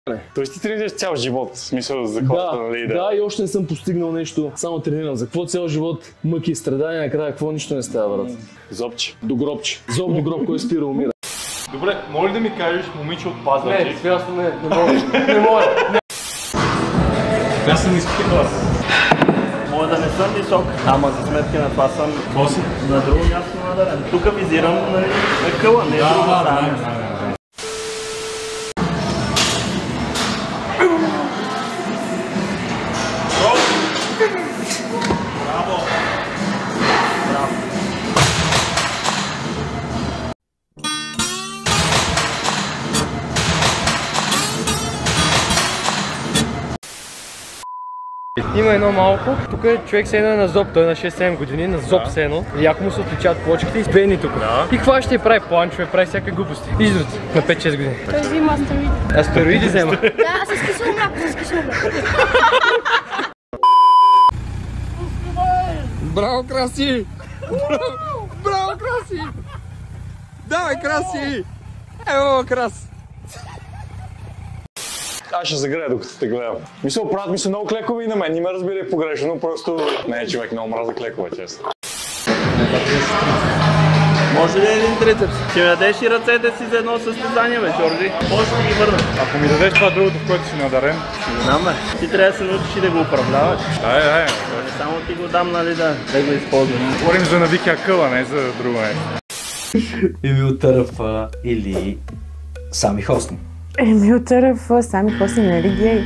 Той ще тренираш цял живот, в смисъл за хората, нали? Да, и още не съм постигнал нещо, само тренирам. За какво цял живот, мъки и страдания, накрая какво нищо не става, брат. Зобче. До гробче. Зоб до гроб, кой спира, умира. Добре, може ли да ми кажеш, момиче от Пазарджик? Не, свясно не мога. Не мога. Аз съм ниски хора. Мога да не съм висок, ама за сметка на това съм на друго място надарен. Тук визирам на къла, не е друго стане. Браво! Браво! Има едно малко, тук човек се едно на зоб, той е на 6-7 години, на зоб се едно. И яко му се отличават плочките и вени тук. И какво ще прави планчове, прави всякакви глупости. Издрут на 5-6 години. Той взима астероиди. Астероиди взема. Да, с кисело мляко, с кисело мляко. Браво, Краси! Браво, Краси! Давай, Краси! Ево, Крас! Аз ще загрея докато те гледам. Мисля, правят ми се много клекове и на мен. Не ме разбирай погрешно, но просто... Не, човек, много мраза клекове, честно. Може ли един трицепс? Ще ми дадеш и ръцете си за едно състезание, бе, Джорджи? Може да ги върна. Ако ми дадеш това другото, в което си надарен... Не знам, бе. Ти трябва да се научиш и да го управляваш. Дай. Само ти го дам, нали, да го използваш. Говорим за навики акъла, не за друго нещо. Емил Търъв или Сами Хосни? Емил Търъв, Сами Хосни, нали гей?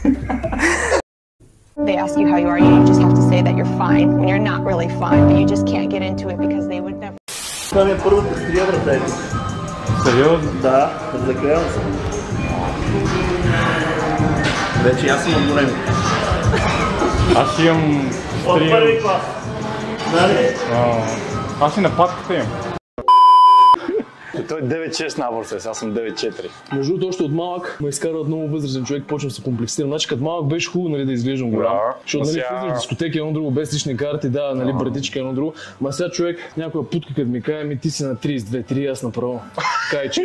They ask you how you are, you just have to say that you're fine when you're not really fine, but you just can't get into it because they would never. Това ми е първата стрия, братели. Сериозно? Да, заклевам се. Вече аз съм от големи. Аз имам... От първи клас. Нали? Аз и на патката имам. Той е 9-6 набор се, аз съм 9-4. Между другото, още от малък ме изкара от много възрастен човек, почвам се комплексирам. Значи като малък беше хубаво, нали, да изглеждам голям. Защото нали, влизаш в дискотеки едно друго, без лични карти, да, нали, братичка едно друго. Ма сега човек, някоя путка като ми каже, ми ти си на 32-3, аз направо. Кайче.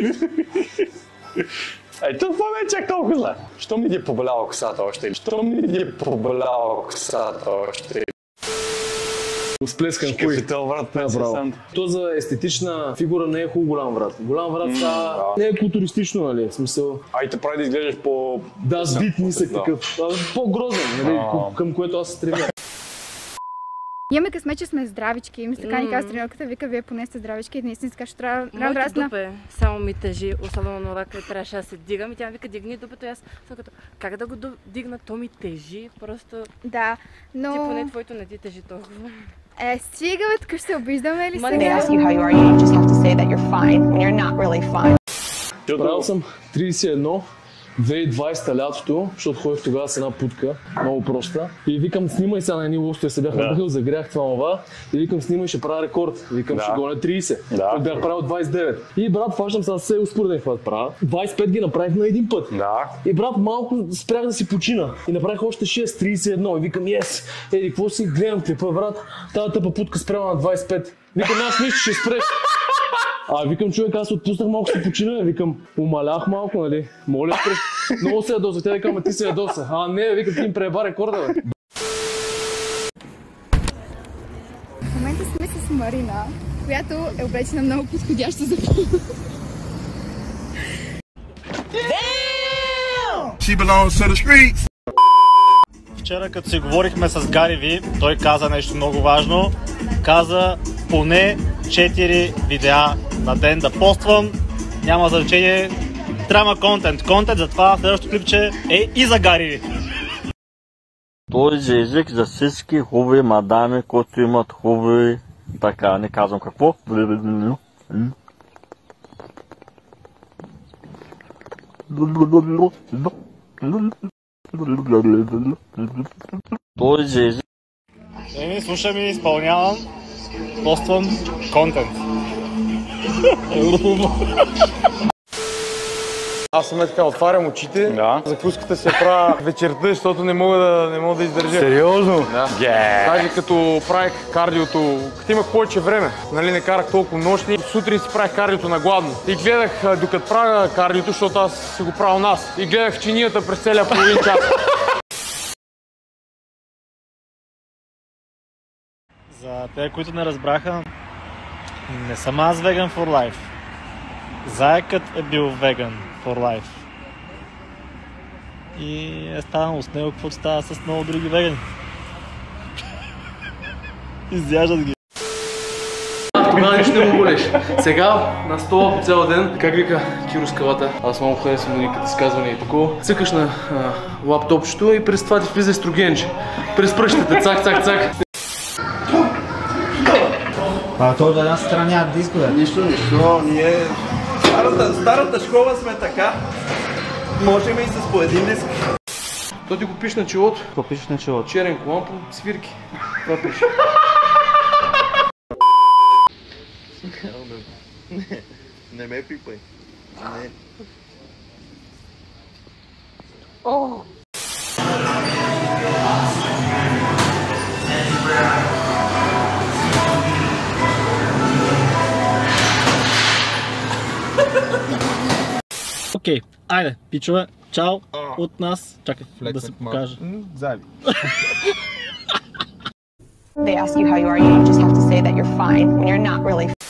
Това не е чак толкова зле. Що ми ти е побеляла косата още? Що ми ти е побеляла косата още? Сплескан хуй. Шкафител, брат, 5 То за естетична фигура не е хубаво голям врат. Голям врат не е културистично, нали? В смисъл... А и те прави да изглеждаш по... Да, сбит, нисък такъв. По-грозен, нали? Към което аз се стремя. Имаме късмет, че сме здравички. Ми така ни каза тренерката, вика, вие поне сте здравички и наистина така ще трябва да расна. Дупе само ми тежи, особено на това, където трябваше да се дигам и тя ми вика, дигни дупето и аз съм като, как да го дигна, то ми тежи, просто... Да, но... Ти поне твоето не ти тежи толкова. Стига, бе, тук ще се обиждаме ли сега? They ask you how you are, you just have to say that you're fine when you're not really fine. Правил съм 31, 2020 лятото, защото ходих тогава с една путка, много проста. И викам, снимай сега на едни лостове, се бях набухил, загрях това. И викам, снимай, ще правя рекорд. Викам, ще гоня 30. Да. Бях правил 29. И брат, фащам сега се успореден какво да правя. 25 ги направих на един път. Да. И брат, малко спрях да си почина. И направих още 6, 31. И викам, ес! Еди, какво си гледам клипа, брат? Тая тъпа путка спряла на 25. Викам, аз нищо ще спреш. Викам, човек, аз отпуснах малко се почина, викам, умалях малко, нали, моля спреш. Много се ядоса, тя викам, ти се ядоса. Не, викам, ти им преба рекорда, бе. В момента сме с Марина, която е облечена много подходяща за филм. She belongs to the streets. Вчера, като си говорихме с Гари Ви, той каза нещо много важно. Каза поне 4 видеа на ден да поствам. Няма значение. Трябва контент, затова следващото клипче е и за Гари Ви. Този език за всички хубави мадами, които имат хубави... Така, не казвам какво. Този език... Слушам и изпълнявам. Поствам контент. Аз съм така, отварям очите, Да. закуската си я правя вечерта, защото не мога да издържа. Сериозно? Да. Даже като правих кардиото, като имах повече време, нали не карах толкова нощни, сутрин си правих кардиото на гладно. И гледах, докато правя кардиото, защото аз си го правя нас, и гледах в чинията през целия половин час. За те, които не разбраха, не съм аз веган for life. Заекът е бил веган for life. И е станало с него каквото става с много други вегани. Изяждат ги. Тогава нищо не му болеш. Сега на стола по цял ден, как вика Киро скалата, аз много харесвам униката изказване и такова. Цъкаш на лаптопчето и през това ти влиза естрогенче. През пръщите, цак, цак, цак. То от една страна няма диско, да? Нищо, ние старата школа сме така. Можем и с по един диск. То ти го пиш на челото. Какво пишеш на челото? Черен колан по свирки. Това пише. Не ме пипай. Не. Окей, айде, пичове, чао от нас. Чакай да се покажа. They ask you how you are, you just have to say that you're fine when you're not really